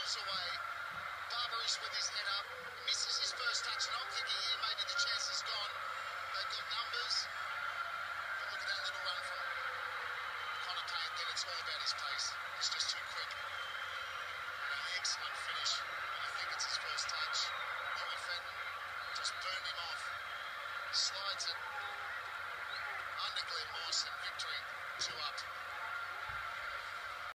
pushes away. Barbarouche with his head up, misses his first touch, and I'm thinking here maybe the chance is gone. They've got numbers, but look at that little run from Conate. Then it's all about his pace. He's just too quick. And an excellent finish. I think it's his first touch. Louis Fenton just burned him off. Slides it under Glenn Mawson. Victory 2 up.